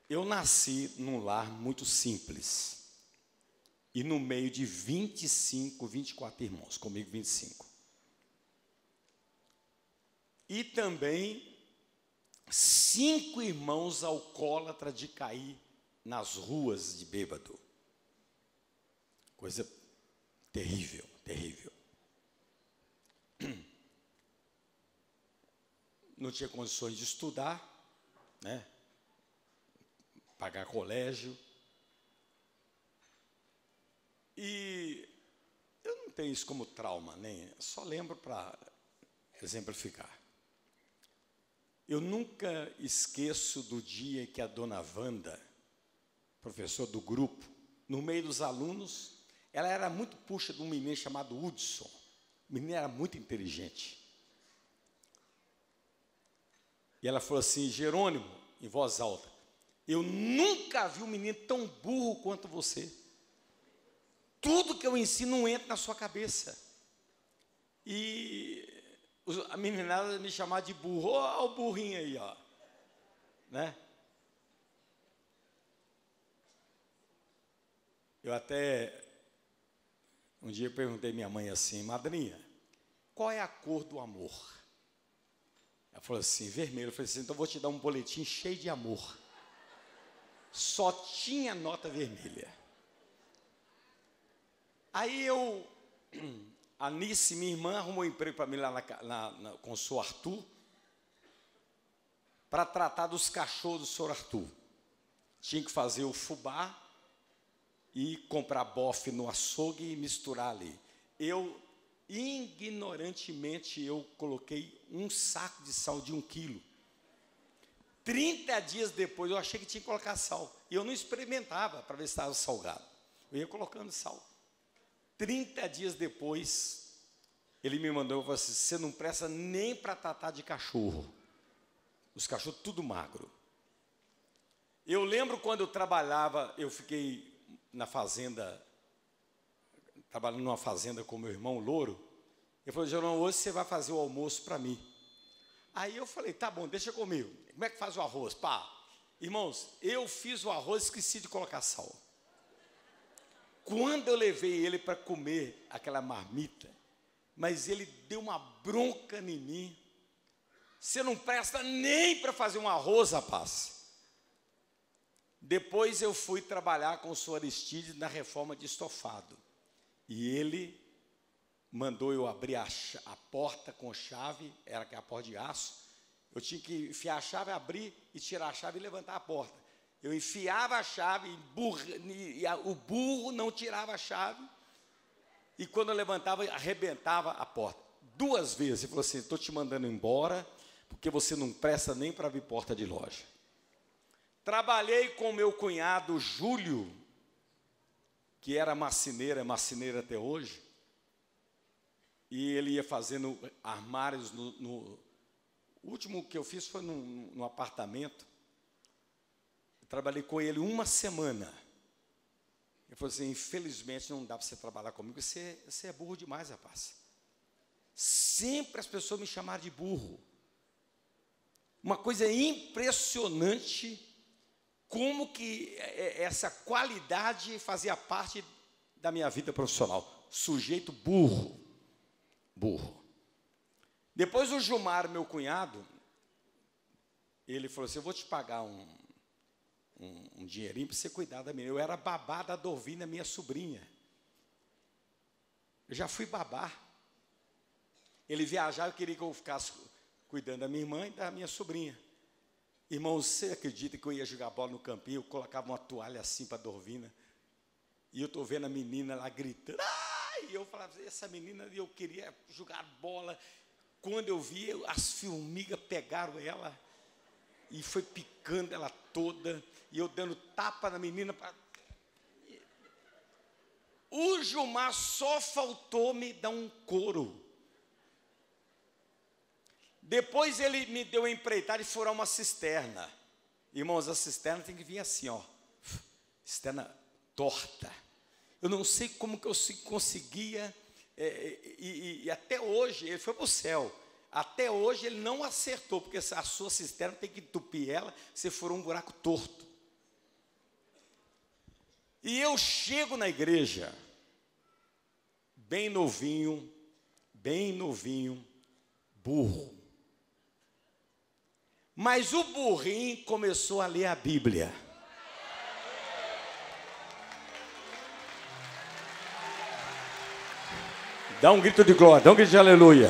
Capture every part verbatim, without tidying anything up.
Eu nasci num lar muito simples. E no meio de vinte e cinco, vinte e quatro irmãos, comigo vinte e cinco. E também cinco irmãos alcoólatras de cair nas ruas de bêbado. Coisa terrível, terrível. Não tinha condições de estudar, né? Pagar colégio. E eu não tenho isso como trauma, nem só lembro para exemplificar. Eu nunca esqueço do dia que a dona Wanda, professora do grupo, no meio dos alunos, ela era muito puxa de um menino chamado Hudson. O menino era muito inteligente. E ela falou assim: Jerônimo, em voz alta, eu nunca vi um menino tão burro quanto você. Tudo que eu ensino não entra na sua cabeça. E a meninada me chamava de burro. Olha o burrinho aí, ó. Né? Eu até, um dia eu perguntei à minha mãe assim: madrinha, qual é a cor do amor? Ela falou assim: vermelho. Eu falei assim: então eu vou te dar um boletim cheio de amor. Só tinha nota vermelha. Aí eu, a Nice, minha irmã, arrumou um emprego para mim lá na, na, na, com o senhor Arthur, para tratar dos cachorros do senhor Arthur. Tinha que fazer o fubá e comprar bofe no açougue e misturar ali. Eu, ignorantemente, eu coloquei um saco de sal de um quilo. trinta dias depois, eu achei que tinha que colocar sal. E eu não experimentava para ver se estava salgado. Eu ia colocando sal. trinta dias depois, ele me mandou e falou assim: você não presta nem para tratar de cachorro. Os cachorros tudo magro. Eu lembro quando eu trabalhava, eu fiquei na fazenda, trabalhando numa fazenda com meu irmão Louro. Ele falou: Jerônimo, hoje você vai fazer o almoço para mim. Aí eu falei: tá bom, deixa comigo. Como é que faz o arroz? Pá, irmãos, eu fiz o arroz e esqueci de colocar sal. Quando eu levei ele para comer aquela marmita, mas ele deu uma bronca em mim. Você não presta nem para fazer um arroz, rapaz. Depois eu fui trabalhar com o senhor Aristides na reforma de estofado. E ele mandou eu abrir a, a porta com chave, era que a porta de aço. Eu tinha que enfiar a chave, abrir e tirar a chave e levantar a porta. Eu enfiava a chave, e burra, e a, o burro não tirava a chave. E quando eu levantava, arrebentava a porta. Duas vezes. Ele falou assim: estou te mandando embora, porque você não presta nem para abrir porta de loja. Trabalhei com meu cunhado Júlio, que era marceneiro, é marceneiro até hoje. E ele ia fazendo armários no... no o último que eu fiz foi num, num apartamento. Eu trabalhei com ele uma semana. Ele falou assim: infelizmente não dá para você trabalhar comigo, você, você é burro demais, rapaz. Sempre as pessoas me chamaram de burro. Uma coisa impressionante, como que essa qualidade fazia parte da minha vida profissional. Sujeito burro. Burro. Depois o Gilmar, meu cunhado, ele falou assim: eu vou te pagar um, um, um dinheirinho para você cuidar da menina. Eu era babá da Dorvina, minha sobrinha. Eu já fui babá. Ele viajava e queria que eu ficasse cuidando da minha irmã e da minha sobrinha. Irmão, você acredita que eu ia jogar bola no campinho, eu colocava uma toalha assim para a Dorvina, e eu estou vendo a menina lá gritando, ai! E eu falava: essa menina, eu queria jogar bola. Quando eu vi, as formigas pegaram ela e foi picando ela toda, e eu dando tapa na menina. Pra... O Gilmar só faltou me dar um couro. Depois ele me deu a empreitada e furar uma cisterna. Irmãos, a cisterna tem que vir assim, ó, cisterna torta. Eu não sei como que eu conseguia... É, e, e, e até hoje, ele foi para o céu, até hoje ele não acertou, porque a sua cisterna tem que entupir ela, se for um buraco torto. E eu chego na igreja, bem novinho, bem novinho, burro. Mas o burrinho começou a ler a Bíblia. Dá um grito de glória, dá um grito de aleluia.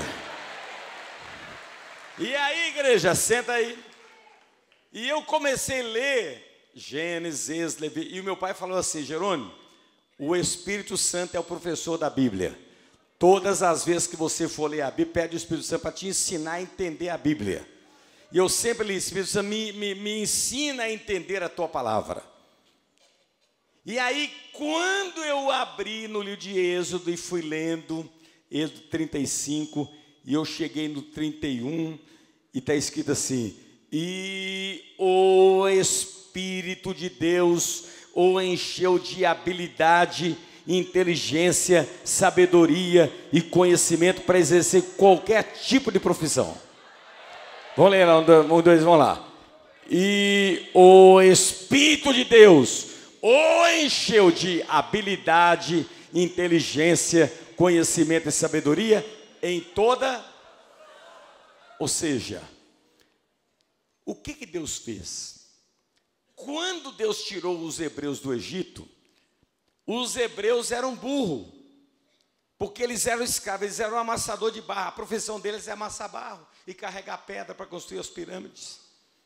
E aí, igreja, senta aí. E eu comecei a ler Gênesis, Levi, e o meu pai falou assim: Jerônimo, o Espírito Santo é o professor da Bíblia. Todas as vezes que você for ler a Bíblia, pede o Espírito Santo para te ensinar a entender a Bíblia. E eu sempre li: Espírito Santo, me, me, me ensina a entender a tua palavra. E aí, quando eu abri no livro de Êxodo e fui lendo Êxodo trinta e cinco, e eu cheguei no trinta e um, e está escrito assim: e o Espírito de Deus o encheu de habilidade, inteligência, sabedoria e conhecimento para exercer qualquer tipo de profissão. Vamos ler lá, um, dois, vamos lá. E o Espírito de Deus o encheu de habilidade, inteligência, conhecimento e sabedoria em toda... Ou seja, o que que Deus fez? Quando Deus tirou os hebreus do Egito, os hebreus eram burros, porque eles eram escravos, eles eram amassador de barro. A profissão deles é amassar barro e carregar pedra para construir as pirâmides.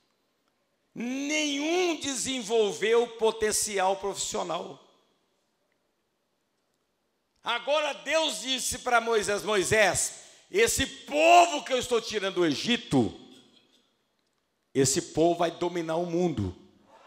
Nenhum desenvolveu potencial profissional. Agora Deus disse para Moisés: Moisés, esse povo que eu estou tirando do Egito, esse povo vai dominar o mundo.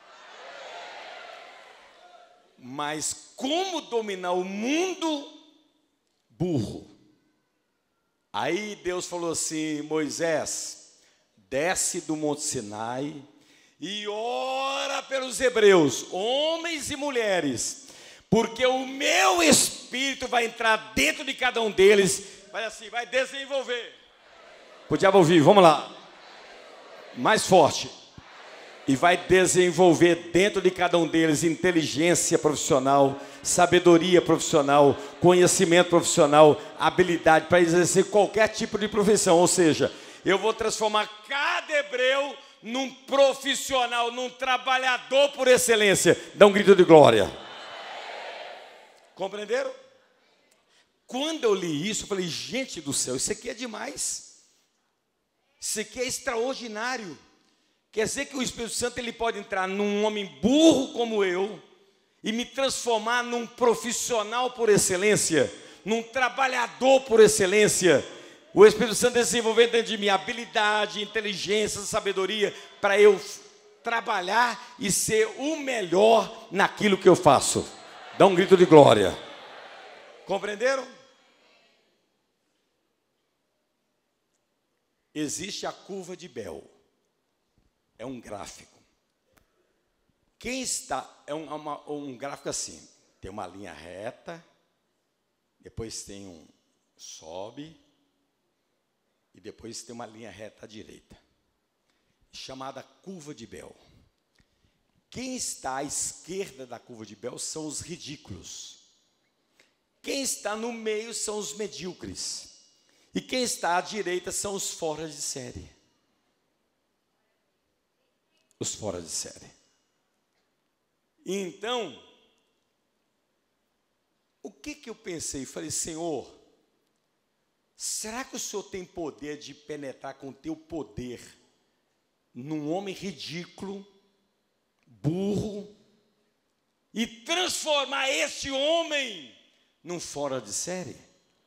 Mas como dominar o mundo? Burro. Aí Deus falou assim: Moisés, desce do Monte Sinai e ora pelos hebreus, homens e mulheres, porque o meu Espírito vai entrar dentro de cada um deles, vai assim, vai desenvolver. O diabo ouvir, vamos lá, mais forte. E vai desenvolver dentro de cada um deles inteligência profissional, sabedoria profissional, conhecimento profissional, habilidade para exercer qualquer tipo de profissão. Ou seja, eu vou transformar cada hebreu num profissional, num trabalhador por excelência. Dá um grito de glória. Compreenderam? Quando eu li isso, eu falei: gente do céu, isso aqui é demais. Isso aqui é extraordinário. Quer dizer que o Espírito Santo ele pode entrar num homem burro como eu e me transformar num profissional por excelência, num trabalhador por excelência. O Espírito Santo desenvolvendo dentro de mim habilidade, inteligência, sabedoria para eu trabalhar e ser o melhor naquilo que eu faço. Dá um grito de glória. Compreenderam? Existe a curva de Bell. É um gráfico. Quem está... É um, uma, um gráfico assim. Tem uma linha reta. Depois tem um... Sobe. E depois tem uma linha reta à direita. Chamada curva de Bell. Quem está à esquerda da curva de Bell são os ridículos. Quem está no meio são os medíocres. E quem está à direita são os fora de série. Os fora de série. Então, o que que eu pensei? Falei: Senhor, será que o Senhor tem poder de penetrar com o teu poder num homem ridículo, burro, e transformar esse homem num fora de série?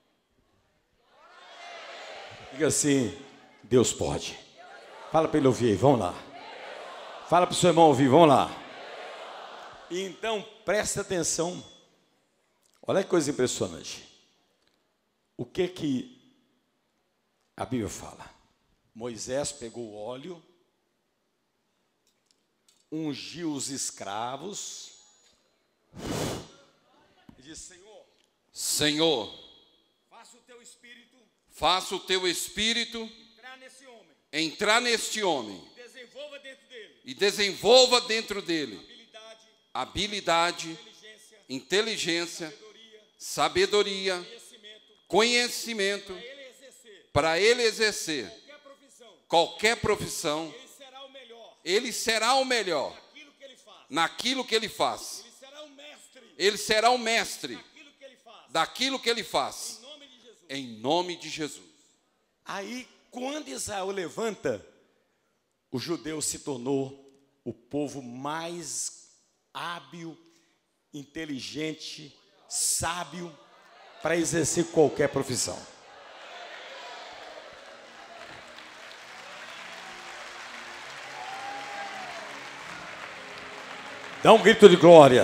Diga assim: Deus pode. Fala para ele ouvir aí, vamos lá. Fala para o seu irmão ouvir, vamos lá. Então, presta atenção. Olha que coisa impressionante. O que que a Bíblia fala? Moisés pegou o óleo, ungiu os escravos, e disse: Senhor, Senhor, faça o teu espírito, faça o teu espírito entrar nesse homem, entrar neste homem e desenvolva dentro dele e desenvolva dentro dele habilidade, habilidade, inteligência, sabedoria, conhecimento, conhecimento, para ele exercer para ele exercer qualquer profissão. qualquer profissão. Ele será o melhor Ele será o melhor naquilo que ele faz. naquilo que ele faz. Ele será o mestre Ele será o mestre naquilo que ele faz. daquilo que ele faz. Em nome de Jesus. Em nome de Jesus. Aí, quando Israel levanta, o judeu se tornou o povo mais hábil, inteligente, sábio para exercer qualquer profissão. Dá um grito de glória.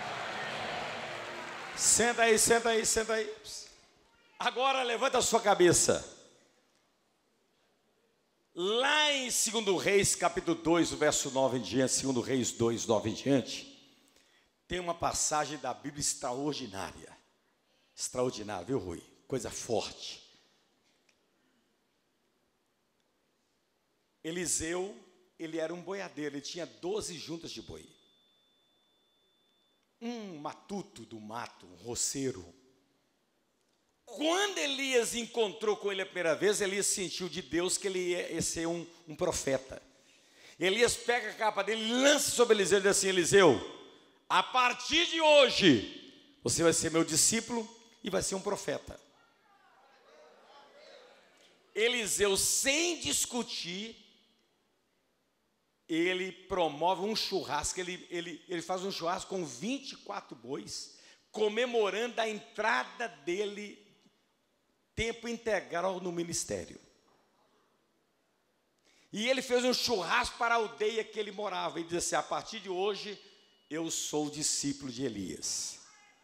Senta aí, senta aí, senta aí. Agora levanta a sua cabeça. Lá em segundo Reis, capítulo dois, o verso nove em diante, segundo Reis dois, nove em diante, tem uma passagem da Bíblia extraordinária. Extraordinária, viu, Rui? Coisa forte. Eliseu, ele era um boiadeiro, ele tinha doze juntas de boi. Um matuto do mato, um roceiro. Quando Elias encontrou com ele a primeira vez, Elias sentiu de Deus que ele ia ser um, um profeta. Elias pega a capa dele e lança sobre Eliseu e diz assim: Eliseu, a partir de hoje, você vai ser meu discípulo e vai ser um profeta. Eliseu, sem discutir, ele promove um churrasco, ele, ele, ele faz um churrasco com vinte e quatro bois, comemorando a entrada dele, tempo integral no ministério. E ele fez um churrasco para a aldeia que ele morava, e disse assim: a partir de hoje, eu sou discípulo de Elias.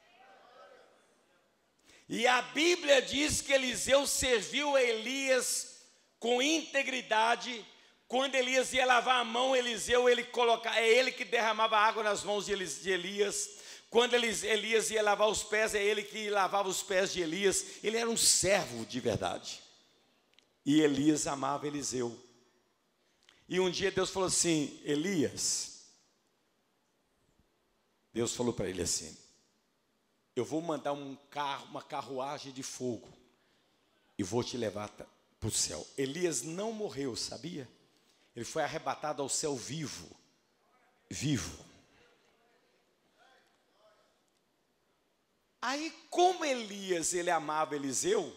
E a Bíblia diz que Eliseu serviu a Elias com integridade. Quando Elias ia lavar a mão, Eliseu, ele colocava, é ele que derramava água nas mãos de Elias. Quando Elias ia lavar os pés, é ele que lavava os pés de Elias. Ele era um servo de verdade. E Elias amava Eliseu. E um dia Deus falou assim: Elias, Deus falou para ele assim: eu vou mandar um carro, uma carruagem de fogo e vou te levar para o céu. Elias não morreu, sabia? Ele foi arrebatado ao céu vivo, vivo. Aí, como Elias, ele amava Eliseu,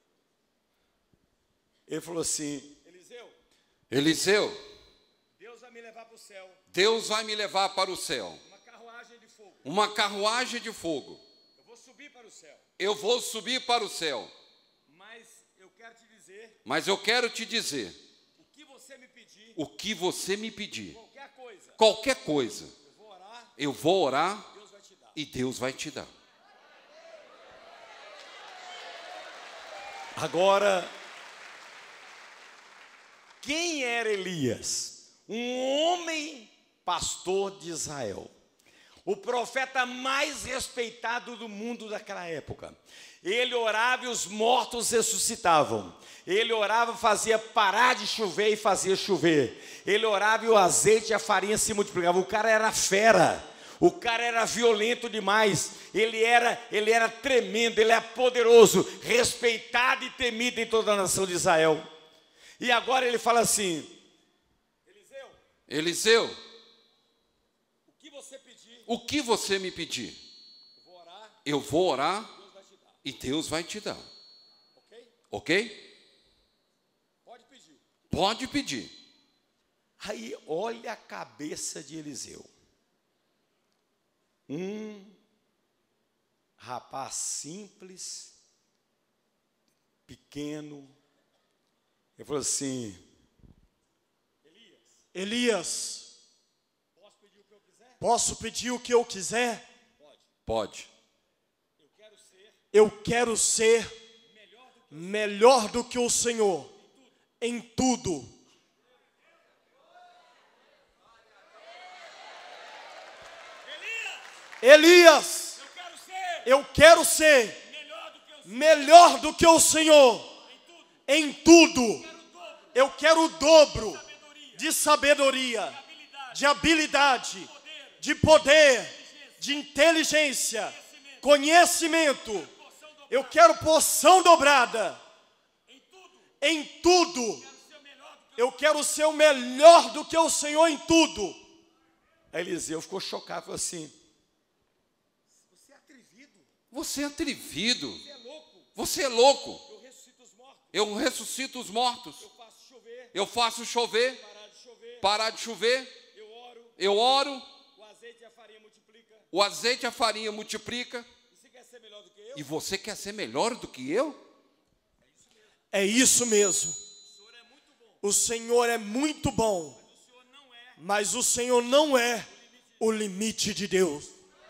ele falou assim: Eliseu, Eliseu, Deus vai me levar para o céu. Deus vai me levar para o céu. Uma carruagem de fogo. Uma carruagem de fogo. Eu vou subir para o céu. Eu vou subir para o céu. Mas eu quero te dizer. Mas eu quero te dizer. O que você me pedir. O que você me pedir. Qualquer coisa. Qualquer coisa. Eu vou orar. Eu vou orar. Deus vai te dar. E Deus vai te dar. Agora, quem era Elias? Um homem pastor de Israel, o profeta mais respeitado do mundo daquela época. Ele orava e os mortos ressuscitavam. Ele orava, fazia parar de chover e fazia chover. Ele orava e o azeite e a farinha se multiplicavam. O cara era fera. O cara era violento demais, ele era, ele era tremendo, ele era poderoso, respeitado e temido em toda a nação de Israel. E agora ele fala assim: Eliseu, Eliseu, o que você pedir, o que você me pedir, eu vou orar, eu vou orar Deus vai te dar. E Deus vai te dar. Ok? Ok? Pode pedir. Pode pedir. Aí olha a cabeça de Eliseu. Um rapaz simples, pequeno. Ele falou assim: Elias, Elias, posso pedir o que eu quiser? posso pedir o que eu quiser? Pode. Pode. Eu quero ser Eu quero ser melhor do que melhor do que o Senhor em tudo. Elias, eu quero ser eu quero ser melhor do que eu melhor do que o Senhor em tudo. Eu quero o dobro de sabedoria, de habilidade, de poder, de inteligência, conhecimento. Eu quero porção dobrada em tudo. Eu quero ser o melhor do que o Senhor em tudo. Aí Eliseu ficou chocado, falou assim: você é atrevido. Você é atrevido. Você é louco. Você é louco. Eu ressuscito os mortos. Eu ressuscito os mortos. Eu faço chover. Eu faço chover. Parar de chover. Parar de chover. Eu oro. Eu oro. O azeite e a farinha multiplica. O azeite e a farinha multiplica. E você quer ser melhor do que eu? E você quer ser melhor do que eu? É isso mesmo. O Senhor é muito bom, mas o Senhor não é o limite de Deus.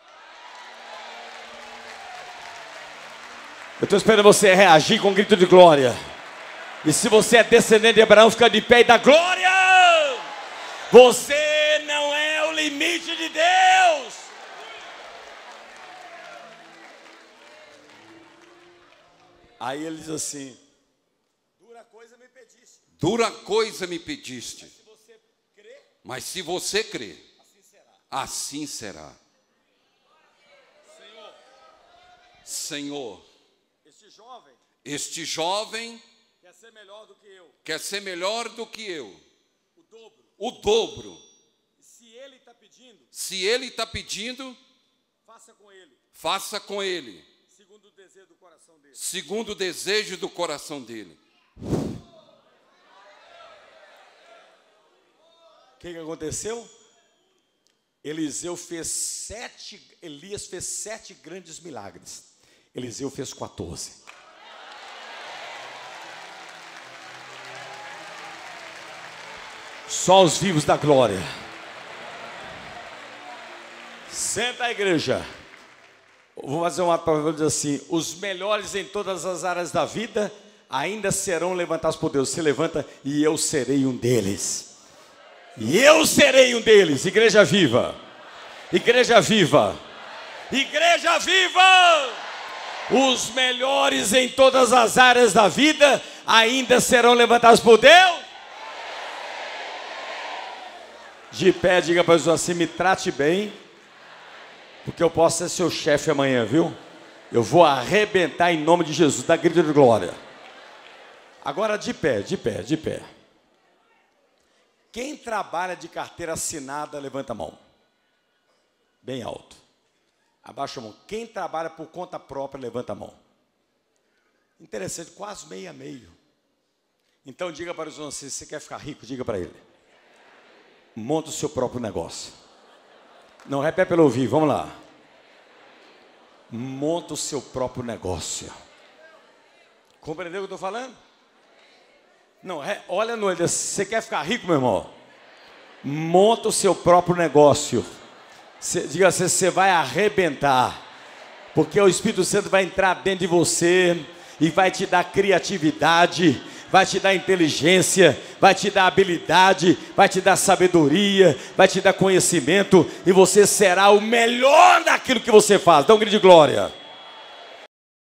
Eu estou esperando você reagir com um grito de glória. E se você é descendente de Abraão, fica de pé e dá glória. Você não é o limite de Deus. Aí ele diz assim: dura coisa me pediste. Dura coisa me pediste. Se você crê, Mas se você crê, assim será. assim será. Senhor, Senhor, este jovem este jovem quer ser melhor do que eu. quer ser melhor do que eu. O dobro. O dobro. E se ele está pedindo, Se ele está pedindo, faça com ele, faça com ele, segundo o desejo do coração dele. segundo o desejo do coração dele. O que, que aconteceu? Eliseu fez sete, Elias fez sete grandes milagres. Eliseu fez quatorze. Só os vivos da glória. Senta a igreja. Vou fazer uma palavra dizer assim: os melhores em todas as áreas da vida ainda serão levantados por Deus. Se levanta e eu serei um deles. E eu serei um deles. Igreja viva. Igreja viva. Igreja viva. Os melhores em todas as áreas da vida ainda serão levantados por Deus. De pé, diga para Jesus assim: me trate bem, porque eu posso ser seu chefe amanhã, viu? Eu vou arrebentar em nome de Jesus. Dá grito de glória. Agora de pé, de pé, de pé. Quem trabalha de carteira assinada, levanta a mão. Bem alto. Abaixa a mão. Quem trabalha por conta própria, levanta a mão. Interessante, quase meio a meio. Então diga para os outros, se você quer ficar rico, diga para ele: monta o seu próprio negócio. Não, repete pelo ouvir, vamos lá. Monta o seu próprio negócio. Compreendeu o que eu estou falando? Não, é, olha no olho. Você quer ficar rico, meu irmão? Monta o seu próprio negócio. Cê, diga assim: você vai arrebentar. Porque o Espírito Santo vai entrar dentro de você e vai te dar criatividade, vai te dar inteligência, vai te dar habilidade, vai te dar sabedoria, vai te dar conhecimento, e você será o melhor daquilo que você faz. Dá um grito de glória.